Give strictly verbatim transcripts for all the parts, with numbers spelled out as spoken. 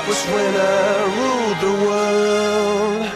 was when I ruled the world.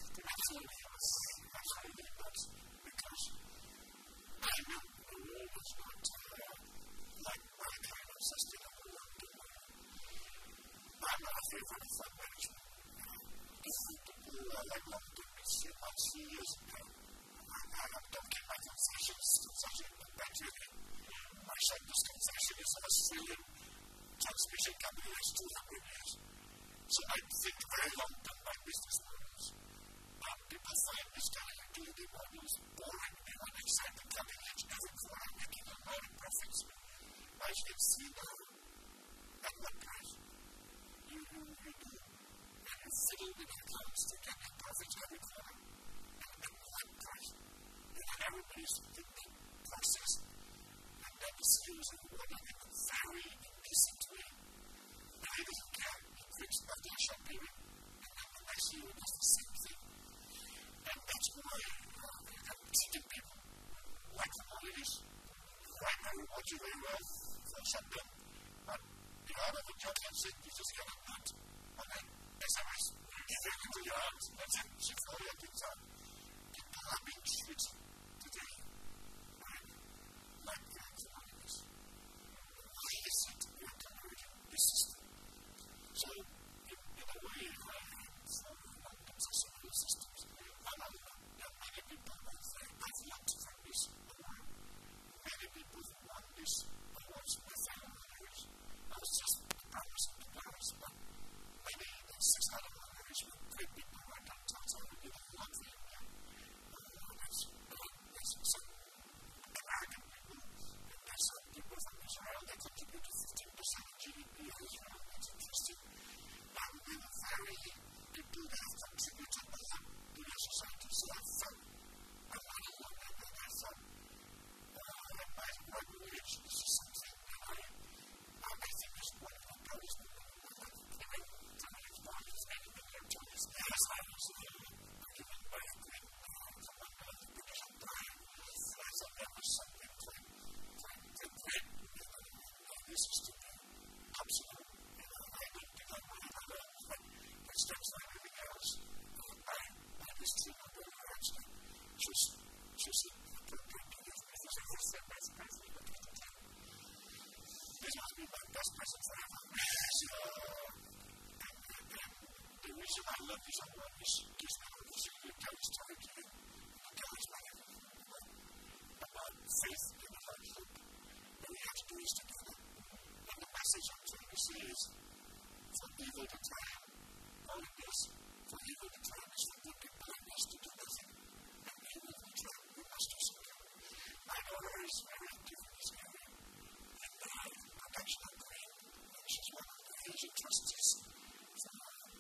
Because I know the world is very, very fund management. This is people who are like long term, it's three months, three years ago. I don't get my concessions, concession better. My shortest concession is an Australian transmission company that's two hundred years. So I think very long term by business models. Um, people find this kind of utility models boring. They want to excite the cutting edge every quarter, making a lot of profits. As you can see now, at what price? You, you, you do. And you fiddle with accounts to get your profits every quarter. And at what price? You know, everybody's thinking process. And then the skills are rewarding in a very indecent way. And he doesn't care. He quits after a short period. And then the next year does the same thing. And that's why uh, I'm teaching people like commodities. Right now, we want you very well for something. But if you have a job that's it, you just get a nut on an S M S. You give it into your arms. That's it. You should follow your things out. People are being treated today. Right? Like the commodities. Why is it we're converting this system? So, in, in a way, I for long-term sustainable systems, one of them, there are many people who say, I've learned from this in the world. Many people who want this awards with their fellow learners. I was just promising to Paris, but maybe six other learners with great people right downtown, so I would give them a lot for you. There's some American people, and there's some people from Israel that contribute to fifteen percent of G D P of Israel. That's interesting. But we have very people that have contributed a lot to their society, so I felt I want to learn that with their fun. At my work age, this is something that I, um, I think is one of the proudest moments in my life. Even time it's born, it's many million times. Yes, I was given by a great someone of the British Empire. I thought that was something quite, quite, quite great. This is to be absolute. You know, I didn't think I would have done it, but it's just like everything else. I, I was treated very largely. Just, just appropriate to this. This is the best present of twenty ten. This must be my best present forever. So, and, and, and the reason I love this award is gives me an opportunity to tell this story to you. To tell this story about faith and about hope. And we have to do this together. And the message I'm trying to say is, for evil to triumph, all it is, for evil to triumph is for good people like us to do nothing. And evil to triumph, we must do something. My daughter is very active in this area in the production of grain. She's one of the Asian trustees for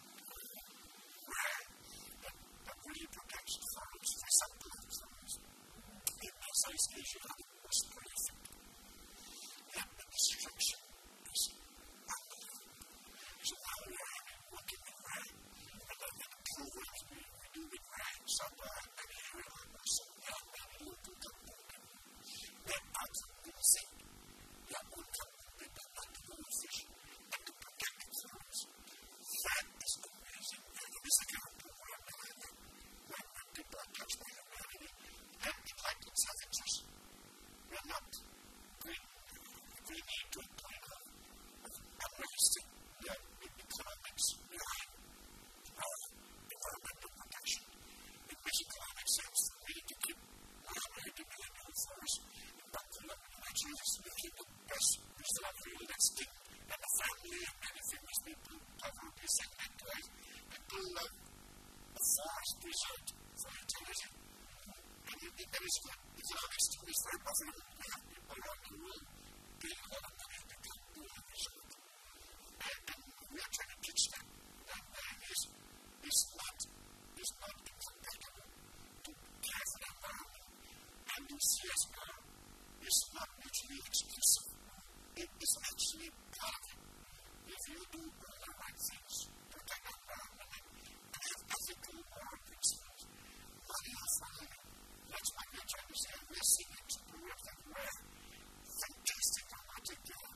rare but, but really production farms for some plant farms in Southeast Asia was prolific. And the destruction is unbelievable. So now we are working with rare, and then the programs we do with rare in Sabah and many areas like also and many local government. That out in the same, that will come with the underwater fish and to protect themselves. That is amazing. And it is the kind of program that I think when, when people are touched by humanity and enlightened self-interest, we are not going, we need to apply now unrealistic economics behind our environmental protection. It makes economic sense for me to keep one hundred eighty million dollars forest. But the actually just making the best use of real estate and the family and many famous people probably saying that guys people love a forest preserved for eternity. And you think that is good. Economics too is very profitable. We have people around the world paying a lot of money to come to a resort. And, and we are trying to teach them that uh, is is not is not incompatible to care for the environment. And you see as well, it's not mutually exclusive. It is actually part of it. If you do all the right things, protect the environment, and have ethical moral principles, money will follow you. That's what we're trying to say. We're seeing it programs that were fantastic, dramatic,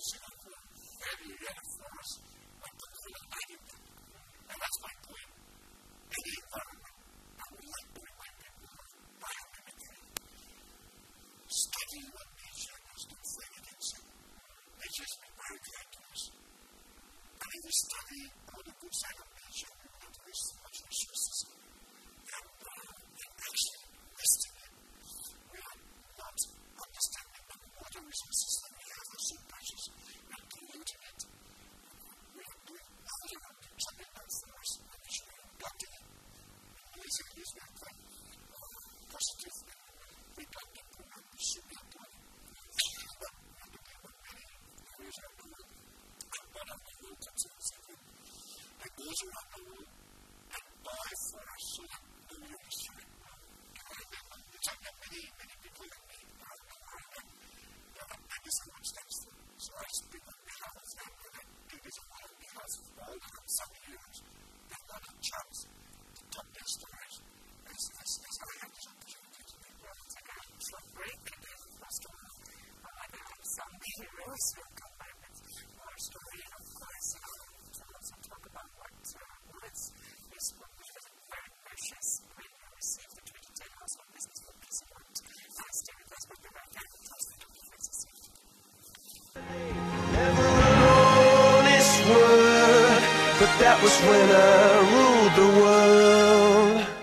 focusing on the value added for us, like the creative. And that's my point. Any environment, I would like to remind people of biomimicry. Study what nature is doing against you. Nature's been very kind to us. And if we study all the good side of nature, we will not waste so much resources. And, uh, and actually wasting it. We are not understanding the water resources that we have are so precious. We are polluting it. We are doing all the wrong things that we have for us, and we should be neglecting it. And these are these are quite uh, positive and neglecting program we should be doing. But we have to be one many areas around the world. And one of the world concerns of it. That goes around the world and buy for us so that no one is doing. It's like that many, many people like me are not worried that there are many circumstances. So I speak on behalf of them, and I do this on behalf of all the some heroes that want a chance to talk their stories. As, as, as I have this opportunity to be brought together. It's not great to do the first of all. I have some heroes who come by with our story, and of course, uh, to also talk about what uh, was this book, which was very precious. We received the twenty ten Household Business Book Piece of Art last year. That's what the right advertisement of the Francis. Never alone this world, but that was when I ruled the world.